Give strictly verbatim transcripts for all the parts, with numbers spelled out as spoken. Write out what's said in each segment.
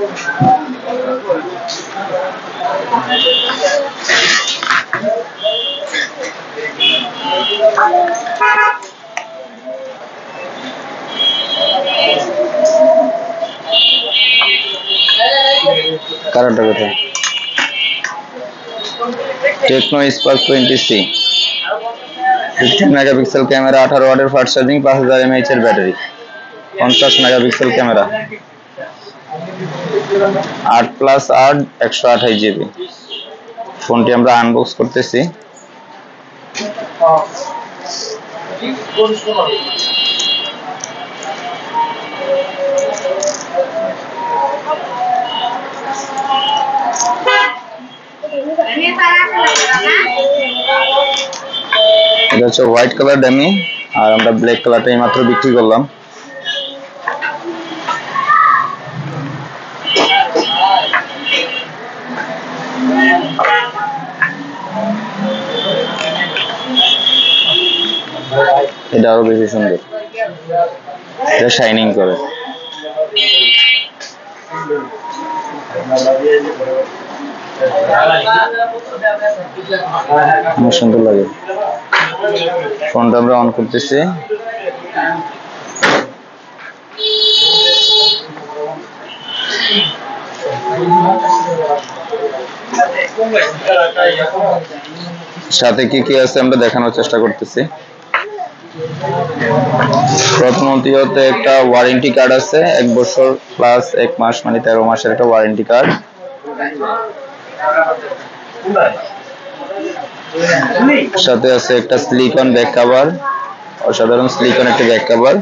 কারণটা কোথায়? Tecno Spark twenty C fifteen megapixel camera, আঠারো ওয়াটের ফাস্ট চার্জিং, পাঁচ হাজার এমএএইচ এর ব্যাটারি, পঞ্চাশ মেগাপিক্সেল ক্যামেরা, আট প্লাস আট একশো আঠাশ জিবি। ফোনটি আমরা আনবক্স করতেছি। এটা হচ্ছে হোয়াইট কালার ড্যামি, আর আমরা ব্ল্যাক কালারটাই মাত্র বিক্রি করলাম। এটা আরো বেশি সুন্দর, এটা শাইনিং করে, আমার সুন্দর লাগে। ফোনটা আমরা অন করতেছি। সাথে কি কি আছে আমরা দেখানোর চেষ্টা করতেছি। প্রথমত হতে একটা ওয়ারেন্টি কার্ড আছে, এক বছর প্লাস এক মাস মানে তেরো মাসের একটা ওয়ারেন্টি কার্ড। সাথে আছে একটা সিলিকন ব্যাক কভার, অসাধারণ সিলিকন একটা ব্যাক কভার।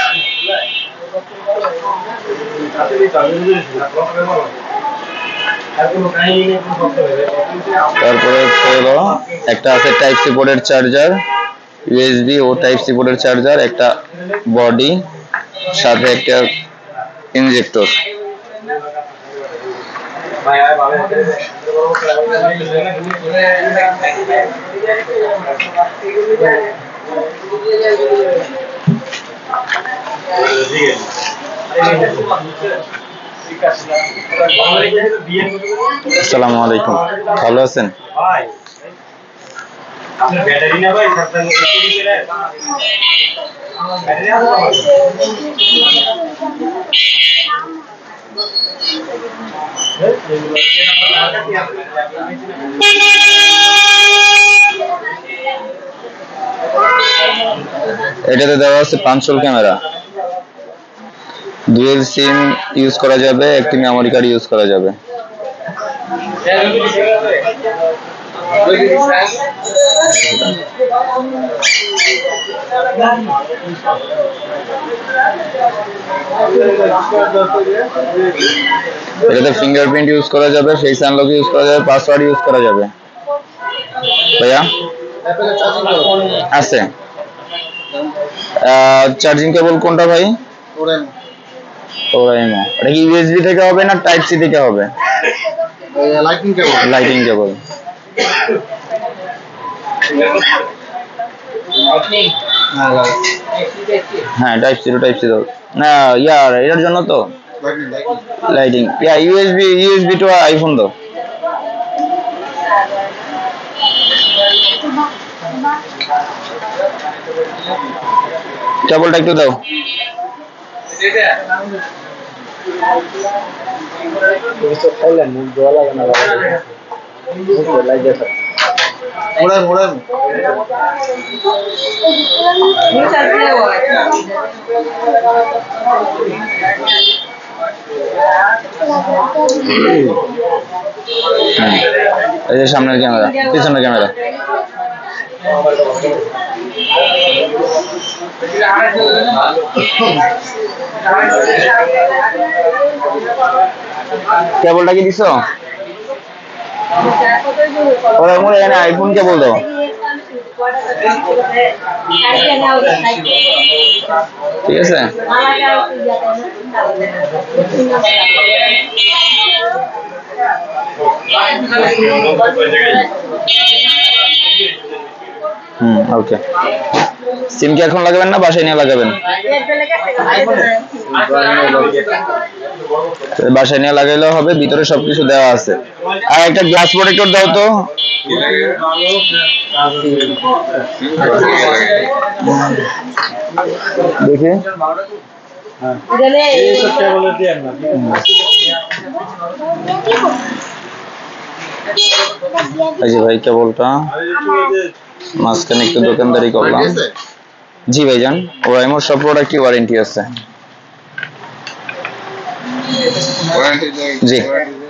তারপরে হলো একটা আছে টাইপ সি পোর্টের চার্জার, ইউএসবি ও টাইপ সি পোর্টের চার্জার, একটা বডি, সাথে একটা ইনজেক্টর। আসসালামু আলাইকুম, ভালো আছেন? ব্যাটারি না ভাই, এটাতে দেওয়া আছে পাঁচশোল ক্যামেরা, ডুয়েল সিম ইউজ করা যাবে, একটি মেমোরি কার্ড ইউজ করা যাবে। এটাতে ফিঙ্গারপ্রিন্ট ইউজ করা যাবে, ফেস আনলক ইউজ করা যাবে, পাসওয়ার্ড ইউজ করা যাবে। ভাইয়া আছে চার্জিং কেবল কোনটা ভাই? ওরাইমো। এটা কি ইউএসবি থেকে হবে না টাইপ সি থেকে হবে? Lighting cable. Lighting cable. হ্যাঁ type C to type C দাও না, ইয়ার এটার জন্য তো লাইটিং। ইয়া ইউএসবি ইউএসবি টু আইফোন দাও। কেবলটা একটু দাও। এই যে সামনের ক্যামেরা, পিছনের ক্যামেরা। কেবলটা কি দিছো? ওরা মনে এখানে আইফোন কেবল দাও। ঠিক আছে। হুম ওকে। সিম কি এখন লাগাবেন না বাসায় নিয়ে লাগাবেন? বাসায় নিয়ে লাগাইলেও হবে, ভিতরে সবকিছু দেওয়া আছে। আর একটা গ্লাস প্রোটেক্টর দাও তো। দেখি এই যে ভাই কেবলটা মাঝখানে একটু দোকানদারি করলাম। জি ভাইজান, ওরাইমোর সব প্রোডাক্টই ওয়ারেন্টি আছে। জি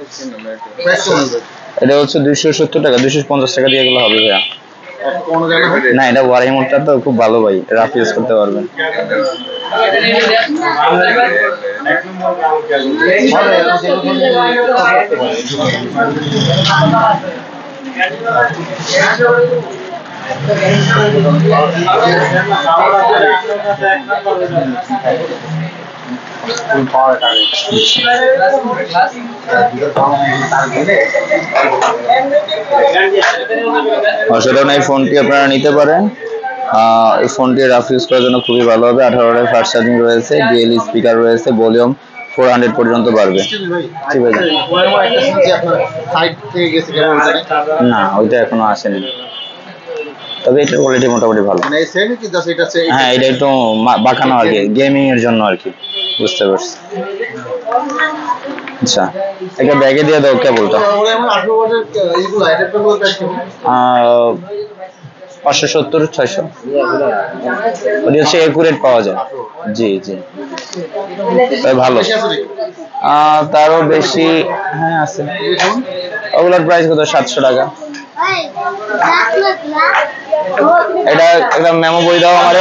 এটা হচ্ছে দুইশো সত্তর টাকা, দুইশো পঞ্চাশ টাকা দিয়ে গেলে হবে ভাইয়া। না এটা ওয়ারাইমোরটা তো খুব ভালো ভাই, রাফ ইউজ করতে পারবেন। অসাধারণ এই ফোনটি আপনারা নিতে পারেন। এই ফোনটি রাফ ইউজ করার জন্য খুবই ভালো হবে। আঠারো ওয়াটের ফাস্ট চার্জিং রয়েছে, ডুয়েল স্পিকার রয়েছে, ভলিউম ফোর হান্ড্রেড পর্যন্ত বাড়বে। না ওইটা এখনো আসেনি, তবে এটার কোয়ালিটি মোটামুটি ভালো। হ্যাঁ এটা একটু বাঁকানো আর কি, গেমিং এর জন্য আর কি, বুঝতে পারছি। আচ্ছা একটা ব্যাগে দিয়ে দাও কেবলটা। পাঁচশো সত্তর ছয়শো ওটি হচ্ছে একুরেট পাওয়া যায়। জি জি ভালো। তারও বেশি হ্যাঁ আছে, ওগুলোর প্রাইস কত? সাতশো টাকা। এটা একটা মেমো বই দাও আমারে,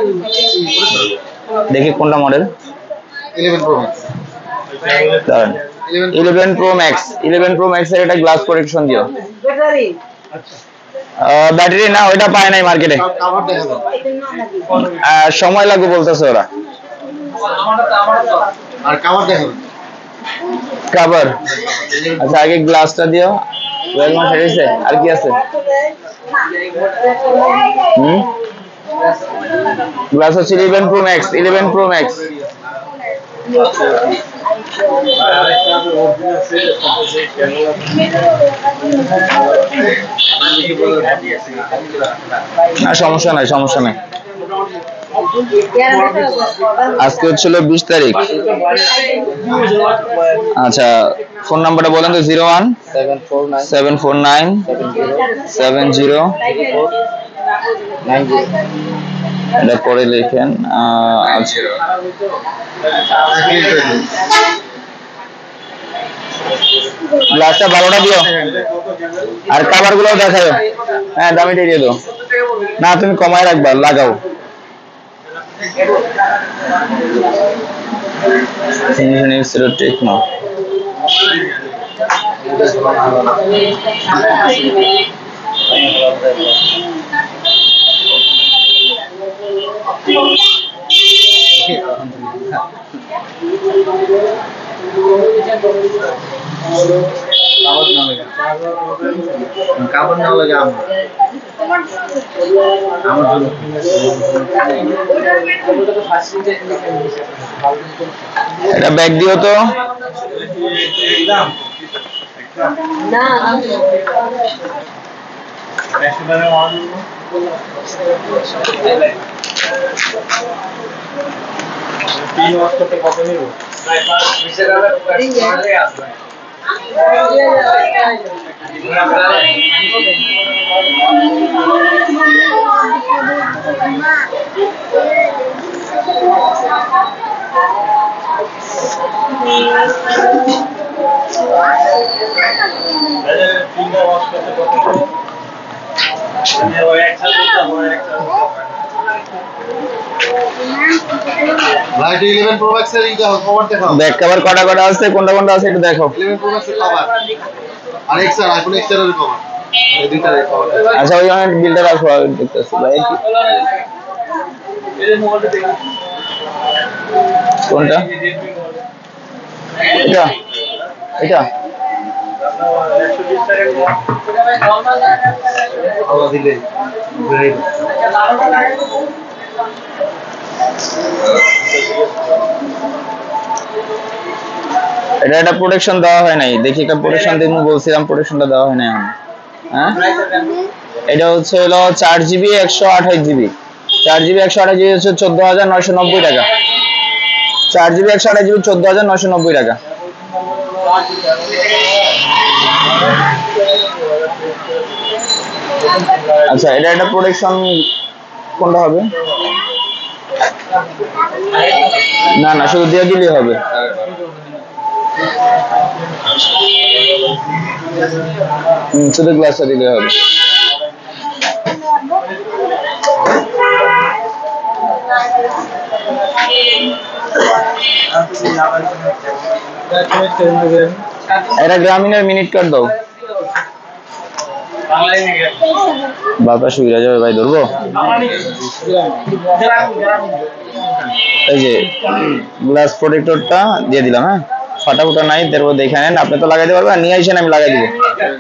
দেখি কোনটা model. Eleven pro max, eleven pro max এর একটা গ্লাস প্রোটেকশন দিও। ব্যাটারি না ওইটা পায় নাই মার্কেটে, সময় লাগবে বলতেছে ওরা। আর কভার দেখো, কভার আচ্ছা আগে গ্লাসটা দিও। ওয়েল মাস হয়েছে, আর কি আছে? হুম গ্লাস হচ্ছে eleven pro max, eleven pro max. না সমস্যা নাই, সমস্যা নাই। আজকে হচ্ছিল বিশ তারিখ। আচ্ছা ফোন নাম্বারটা বলেন তো। Zero one seven four nine seven zero এটা পরে লেখেন। গ্লাসটা বারোটা দিও, আর কাভার গুলো দেখাও। হ্যাঁ দামিটা দিয়ে দাও। না তুমি কমায় রাখবা, লাগাও। টেকনো কাপড় না লাগে আমার এটা ব্যাগ দিও তো। তিন ওয়াট করতে কত নিব? লাইট ইলেভেন প্রো ম্যাক্স এর এটা কভার দেখাও। ব্যাক কভার কটা কটা আছে, কোনটা কোনটা আছে একটু দেখো। ইলেভেন প্রো ম্যাক্স এর কভার আর এক্সআর আইফোন এক্সআর এর কভার, এই দুইটার কভার। আচ্ছা ওই অনেক বিল্ডার আছে দেখতেছি ভাই। এই মোবাইলটা দেখি কোনটা, এটা এটা এটা একটা প্রোটেকশন দেওয়া হয় নাই, দেখি একটা প্রোটেকশন দিব বলছিলাম, প্রোটেকশনটা দেওয়া হয় নাই এখন। হ্যাঁ এটা হচ্ছে হলো চার জিবি একশো আঠাশ জিবি, চার জিবি একশো আঠাশ জিবি হচ্ছে চোদ্দ হাজার নয়শো নব্বই টাকা। চার জিবি একশো আঠাশ জিবি চোদ্দ হাজার নয়শো নব্বই টাকা। আচ্ছা এটা একটা প্রোটেকশন কোনটা হবে? না না শুধু দিয়ে দিলেই হবে। হুম শুধু গ্লাসটা দিলে হবে। এটা গ্রামীণের মিনিট কার্ড দাও। বাতাস উড়ে যাবে ভাই, ধরবো? এই যে গ্লাস প্রোটেক্টরটা দিয়ে দিলাম। হ্যাঁ ফাটা ফুটা নাই, তারপর দেখে নেন, আপনি তো লাগাইতে পারবেন, নিয়ে আসেন আমি লাগাই দিব।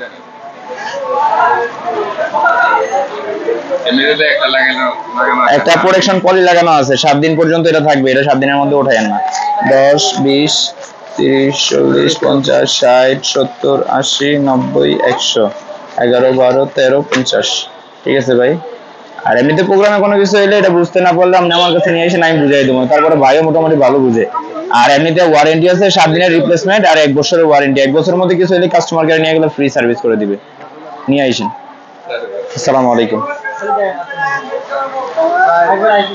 একটা প্রোটেকশন পলি লাগানো আছে, সাত দিন পর্যন্ত এটা থাকবে, এটা সাত দিনের মধ্যে উঠায়েন না। দশ বিশ তিরিশ চল্লিশ পঞ্চাশ ষাট সত্তর আশি নব্বই একশো এগারো বারো তেরো পঞ্চাশ। ঠিক আছে ভাই। আর এমনিতে প্রোগ্রামে কোনো কিছু এলে এটা বুঝতে না পারলে আপনি আমার কাছে নিয়ে এসে আমি বুঝাই দেবো, তারপরে ভাইও মোটামুটি ভালো বুঝে। আর এমনিতে ওয়ারেন্টি আছে সাত দিনের রিপ্লেসমেন্ট আর এক বছরের ওয়ারেন্টি, এক বছরের মধ্যে কিছু এলে কাস্টমার কেয়ার নিয়ে গেলে ফ্রি সার্ভিস করে দিবে, নিয়ে আইসেন। আসসালামু আলাইকুম।